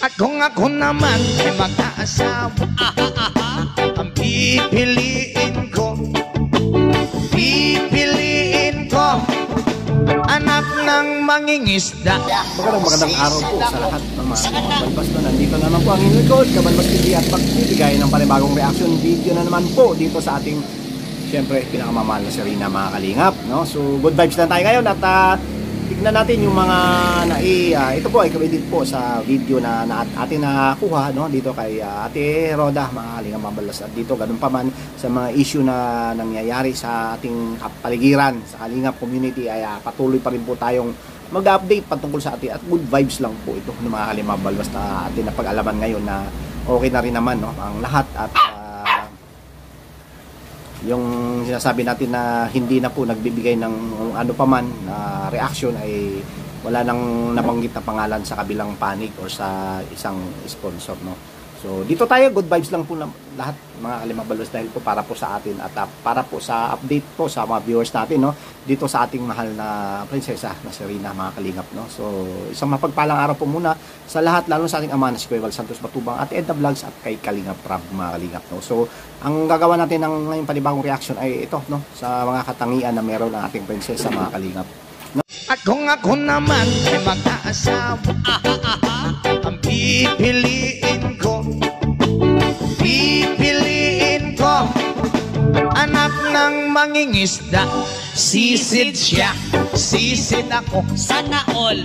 At kung ako naman ay mag-aasawa, ang pipiliin ko anak ng mangingisda. Magandang araw po sa lahat ng mga kabalbas na nandito naman po ang inyong likod, Kabalbas TV, at magbibigay ng panibagong reaction video na naman po dito sa ating, siyempre, pinakamamahal na si Rina, mga kalingap, no? So good vibes na tayo ngayon at tignan natin yung mga ito po ay credit po sa video na atin nakuha, no, dito kay Ate Roda, mga kalingap, mabalas. At dito ganun pa man sa mga issue na nangyayari sa ating kapaligiran, sa kalingap community, ay patuloy pa rin po tayong mag-update patungkol sa atin, at good vibes lang po ito ng mga kalingap, mabalas, na atin na pag-alaman ngayon na okay na rin naman, no, ang lahat. At yung sinasabi natin na hindi na po nagbibigay ng ano pa man na reaction, ay wala nang nabanggit na pangalan sa kabilang panig or sa isang sponsor, no. So dito tayo, good vibes lang po lahat, mga kalimabalos, dahil po para po sa atin at para po sa update po sa mga viewers natin, no, dito sa ating mahal na prinsesa na si Rina, mga kalingap, no. So isang mapagpalang araw po muna sa lahat, lalo sa ating ama na si Kuya Val Santos Matubang at Edna Vlogs at kay Kalingap Prab, mga kalingap, no. So ang gagawa natin ng ngayong panibagong reaction ay ito, no, sa mga katangian na meron ng ating prinsesa, mga kalingap, no? At kung ako naman ay mag-aasawa, ang pipiliin ko anak ng mangingisda. Sisid siya, sisid ako, sana all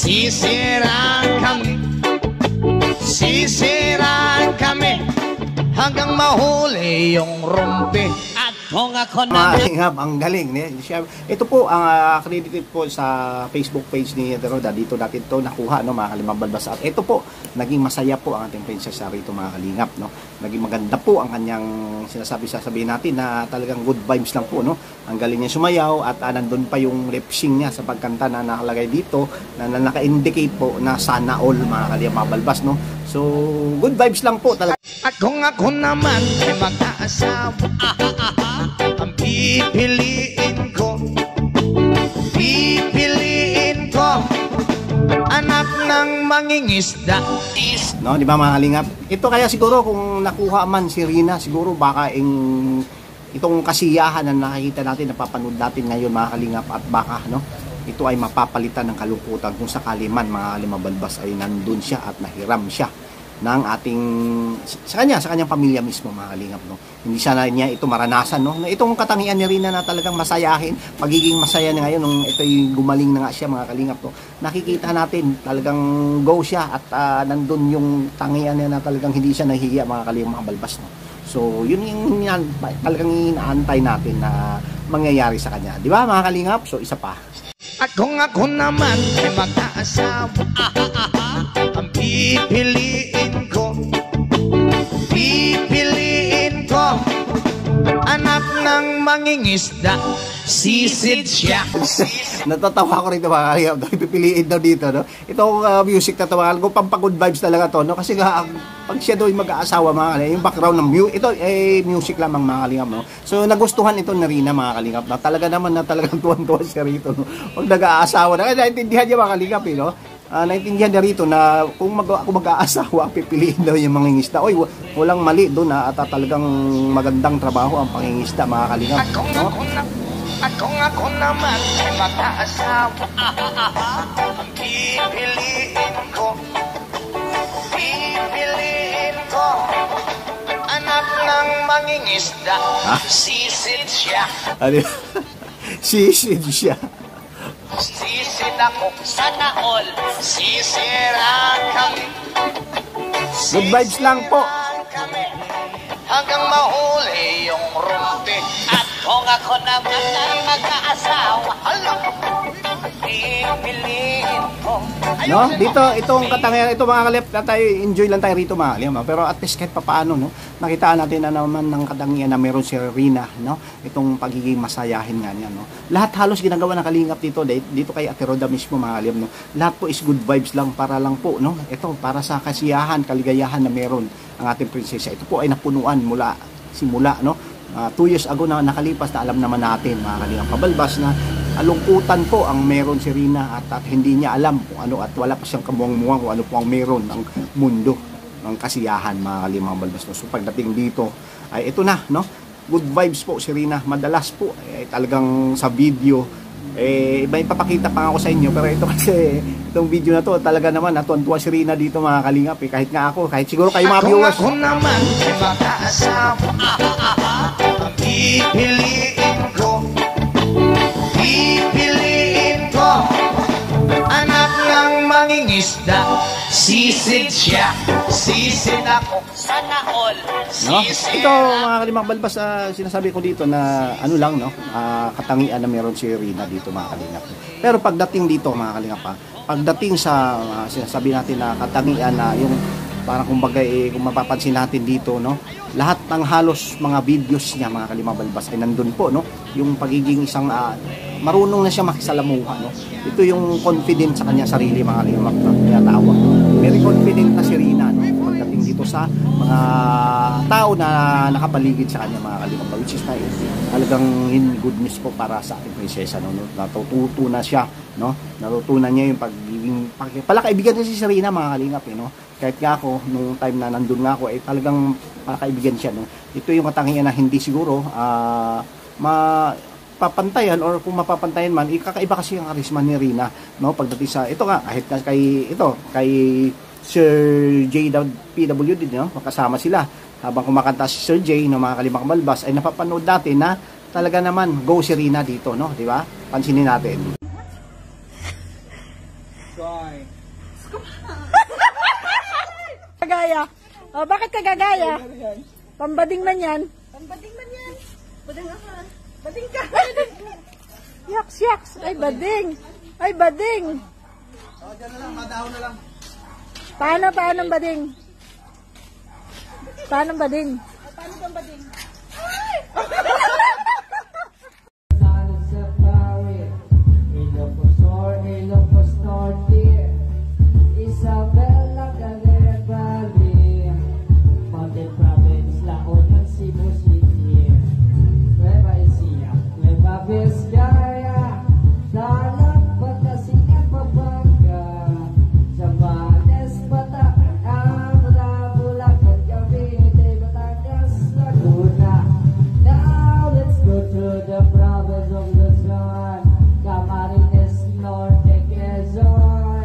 sisirang kami hanggang mahuli yung rumpi. At kung ako na ang galing, ito po ang credited po sa Facebook page ni Ate Roda. Dito natin to nakuha, no, mga kalimabalbas. At ito po, naging masaya po ang ating prinsesa rito, mga kalingap, no. Naging maganda po ang kanyang sasabihin natin na talagang good vibes lang po, no. Ang galing niya sumayaw, at nandun pa yung lip sync niya sa pagkanta na nakalagay dito na naka-indicate po na sana all, mga kalimabalbas, no. So good vibes lang po talaga. At kung ako naman ay mag-aasawa, ang pipiliin ko anak ng mangingisda. No, di ba, mga kalingap? Ito kaya siguro kung nakuha man si Rina, siguro baka itong kasiyahan na nakikita natin, napapanood natin ngayon, mga kalingap, at baka, no, ito ay mapapalitan ng kalungkutan kung sakali man, mga kalimabalbas, ay nandun siya at nahiram siya ng ating sa kanyang pamilya mismo, mga kalingap, no. Hindi siya niya ito maranasan, no, na itong katangian ni Rina na talagang masayahin, magiging masaya na ngayon nung ito'y gumaling na nga siya, mga kalingap, no. Nakikita natin talagang go siya, at nandun yung tangian niya na talagang hindi siya nahihiya, mga kalingap, mga balbas, no. So yun yung talagang inaantay natin na mangyayari sa kanya, di ba, mga kalingap? So isa pa. At kung ako naman ay mag-aasawa, ang pipiliin ko anak ng mangingisda. Sisid siya. Natatawa ko rin, mga kalingap, pipiliin daw dito, no. Itong music na tawagan ko, pampag-good vibes talaga to, no, kasi nga pag siya daw mag-aasawa, mga kalingap, yung background ng ito ay music lamang, mga kalingap, no. So nagustuhan ito ni Rina, mga kalingap, na talaga naman na talagang tuwan-tuwan siya rito, no. Pag nag-aasawa na, naintindihan niya, mga kalingap, no. Naintindihan niya rito na kung ako mag-aasawa, pipiliin daw yung mangingisda. Oy, walang mali doon, at talagang magandang trabaho ang pangingisda, mga kalingap, no? At kung ako naman ay mag-aasawa, ang pipiliin ko anak ng mangingisda. Sisid siya. Sisid siya. Sisid ako, sana all sisirang kami. Good vibes lang po hanggang mahuli yung rumpi. At kung ako naman ay mag-aasawa, pipiliin ko. No, dito itong katangian ito, mga kalip, na tayo enjoy lang tayo rito, mga kalip, pero at least kahit papaano, no, nakitaan natin na naman ng katangian na meron si Rina, no, itong pagiging masayahin nga niya, no. Lahat halos ginagawa ng kalingap dito kay Ate Roda mismo, mga kalip, no. Lahat po is good vibes lang, para lang po, no, ito para sa kasiyahan, kaligayahan na meron ang ating prinsesa. Ito po ay napunuan simula, no. 2 years ago na nakalipas, na alam naman natin, mga kalingap kabalbas, na alungkutan po ang meron si Rina at hindi niya alam kung ano at wala pa siyang kamuang-muang kung ano po ang meron ng mundo ng kasiyahan mga kalimang balbas, no? So pagdating dito ay ito na, no? Good vibes po si Rina. Madalas po talagang sa video iba ipapakita pa ako sa inyo, pero ito kasi itong video na to talaga naman natuwa si Rina dito mga kalingap kahit nga ako, kahit siguro kayo mga viewers. Ako naman ay makaasawa, pipiliin ko anak ng mangingisda, sisid siya, sisid ako, sana all, No? sisid. Ito mga kalimang balbas, sinasabi ko dito na ano lang, no? Katangian na meron si Rina dito mga kalingap. Pero pagdating dito mga kalingap, pagdating sa sinasabi natin na katangian na yung parang kumbaga kung mapapansin natin dito, no? Lahat ng halos mga videos niya mga kalimang balbas ay nandun po, no? Yung pagiging isang marunong na siya makisalamuha, no? Ito yung confident sa kanya sarili mga kalimang tinatawag. Very confident na si Rina, no? Pagdating dito sa mga tao na nakapaligid sa kanya mga kalimang, which is talagang in good news po para sa ating prinsesa, no? Natututo na siya, no? Natutunan niya yung pagiging palakaibigan niya si Rina mga kalingap, no? Kahit nga ako nung time na nandun nga ako ay talagang palakaibigan siya, no? Ito yung katangian na hindi siguro mapapantayan, or kung mapapantayan man, kakaiba kasi ang karisma ni Rina, no? Pagdating sa ito nga, kahit kay Sir J PWD, no? Makasama sila habang kumakanta si Sir J, no, mga kalimang balbas, ay napapanood natin na talaga naman go si Rina dito, no? Di ba? Pansinin natin. Kagaya. Oh, bakit kagagaya? Pambading man yan. Pambading man yan. Bading ako. Bading ka. Yaks, yaks. Ay, bading. Ay, bading. Oh, dyan na lang, madaho na lang. Paano bading? Paano bading? Paano bang bading? Isabela Calebali, Mountain Province, La Union, Cebu City, Nueva Ecija, Nueva Vizcaya, Dalag, Patasingan, Pampanga, Zambales, Bataan, Abra, Bulacan, Cavite, Batangas, Laguna. Now let's go to the province of Luzon, Camarines Norte, Quezon,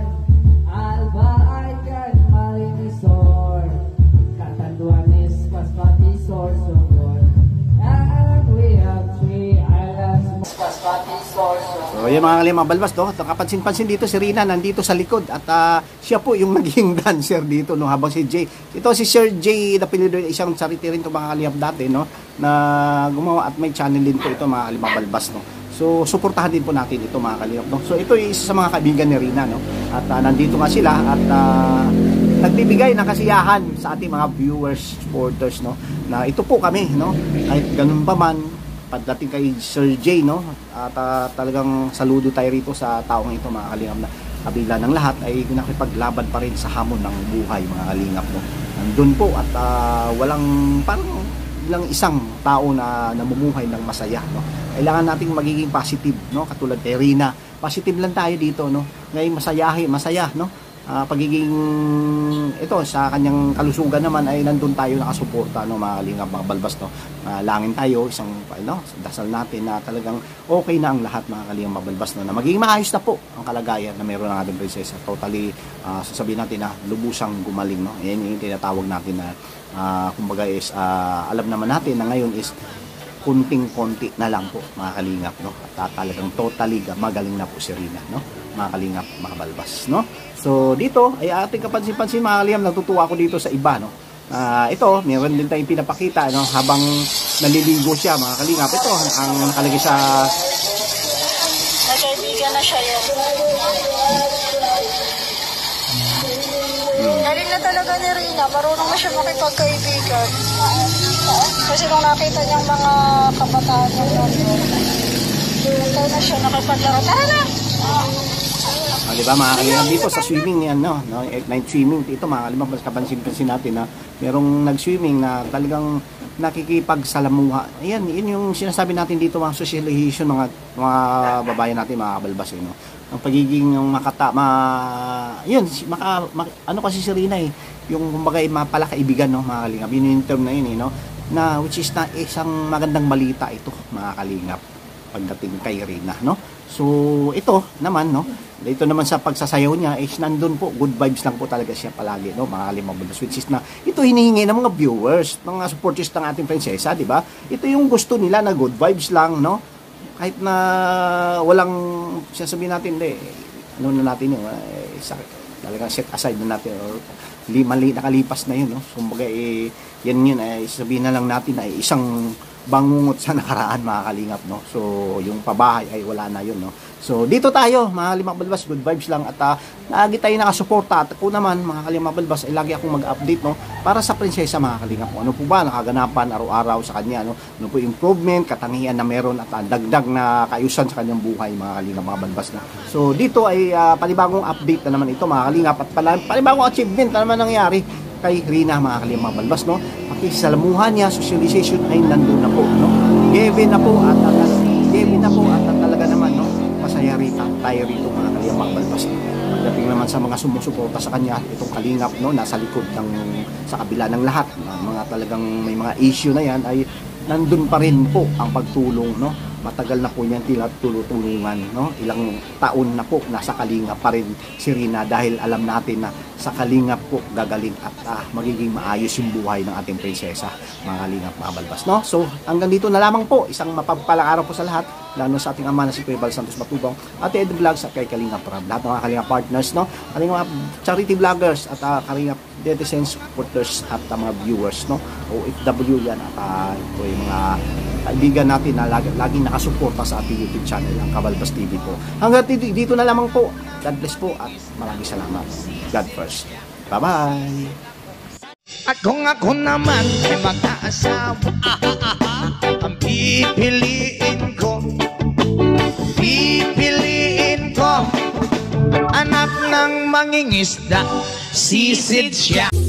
Albaican, Marinisor, Catanduanes, Paspati, Sorsogon, and we have 3 islands, Paspati, Sorsogon. So yan mga kalimang balbas, no? Kapansin-pansin dito si Rina nandito sa likod at siya po yung naging dancer dito, no? Habang si Jay, ito si Sir Jay napilido, isang charity rin to mga kalimang dati, no? Na gumawa at may channel din po ito mga kalimang balbas, no? So suportahan din po natin ito mga kalimang, no? So ito yung isa sa mga kaibigan ni Rina, no? At nandito nga sila at nagbibigay ng kasiyahan sa ating mga viewers, supporters, no? Na ito po kami, no? Kahit ganun pa man, pagdating kay Sir J, no? At talagang saludo tayo rito sa taong ito mga kalingap, na kabila ng lahat ay nakipaglaban pa rin sa hamon ng buhay mga kalingap, no? Nandun po at walang parang lang isang tao na namumuhay ng masaya, no? Kailangan nating magiging positive, no? Katulad kay Rina, positive lang tayo dito, no? Ngayon masaya, no? Pagiging ito sa kanyang kalusugan naman ay nandun tayo nakasuporta, no, mga kalingap, mga balbas, no. Langin tayo isang dasal natin na talagang okay na ang lahat mga kalingap, mga balbas, no, na magiging maayos na po ang kalagayan na meron ng ating prinsesa. Totally sasabihin natin na lubusang gumaling, no. Yan yung tinatawag natin na kumbaga is alam naman natin na ngayon is kunting-konti na lang po mga kalingap, no. At talagang totally magaling na po si Rina, no, mga kalingap, mga balbas, no. So dito ay ating kapansin-pansin mga kalingap, natutuwa ako dito sa iba, no. Ito, meron din tayong pinapakita, no, habang naliligo siya mga kalingap. Ito ang nakalagay sa Nagkaibigan na siya yan. Galing na talaga ni Rina. Marunong na siya makipagkaibigan. Kasi nung nakita niyang mga kabataan niya nandun, nagkaw na siya nakipaglaro. Tara na! di ba mga kalingap, dito sa swimming yan, no, night swimming ito mga kalingap, mas kapansin-pansin natin na merong nag-swimming na talagang nakikipagsalamuha. Ayan, yun yung sinasabi natin dito, mga socialization, mga babayan natin, mga kabalbas, no? Ang pagiging yung yun, ano kasi si Rina yung kumbaga mapalakaibigan, no, mga kalingap. Yun yung term na yun, no? Na which is na isang magandang balita ito, mga kalingap, pagdating kay Rina, no? So ito naman, no, ito naman sa pagsasayaw niya is nandun po, good vibes lang po talaga siya palagi, no, mga kalimabas, which is na ito hinihingi ng mga viewers, mga supporters ng ating prinsesa, di ba? Ito yung gusto nila na good vibes lang, no, kahit na walang sasabihin natin, ano na natin yun, talagang set aside na natin, or nakalipas na yun, no? So, kumbaga, yan yun, sabihin na lang natin ay isang bangungot sa nakaraan, mga kalingap, no? So, yung pabahay ay wala na yun, no? So, dito tayo, mga kalimang balbas, good vibes lang, at lagi tayo nakasuporta, at ako naman, mga kalimang balbas, ay lagi akong mag-update, no? Para sa prinsesa, mga kalingap, ano po ba nakaganapan araw-araw sa kanya, no? Ano po improvement, katangian na meron, at dagdag na kaayusan sa kanyang buhay, mga kalingap, mga balbas, no? So, dito ay panibagong update na naman ito, mga kalingap, at panibagong achievement na naman nangyari kay Rina, mga kalimang balbas, no? Pakisalamuhan niya, socialization ay nandun na po, no? Given na po at talaga naman, no? Masaya tayo rito, mga kalimang balbas. Pagdating naman sa mga sumusuporta sa kanya, itong kalingap, no, nasa likod sa kabila ng lahat, mga talagang may mga issue na yan, ay nandun pa rin po ang pagtulong, no? Matagal na po niyan tulungan, no? Ilang taon na po nasa kalingap pa rin si Rina, dahil alam natin na sa kalingap po gagaling at magiging maayos yung buhay ng ating prinsesa, mga kalingap, mga balbas, no? So hanggang dito na lamang po, isang mapagpalang araw po sa lahat, lalo sa ating ama na si Kuya Bal Santos Matubang, Ate Ed Vlogs, at kay Kalingap Rab, lahat ng mga kalingap partners, no? Kalingap charity vloggers at kalingap netizens, supporters at mga viewers, no? OFW yan, at ito yung mga kaibigan natin na laging nakasuporta sa ating YouTube channel, ang Kabalbas TV po. Hanggang dito na lamang po. God bless po at maraming salamat. God first. Bye-bye! At kung ako naman ay mag-aasawa, ang pipiliin ko anak ng mangingisda, sisid siya.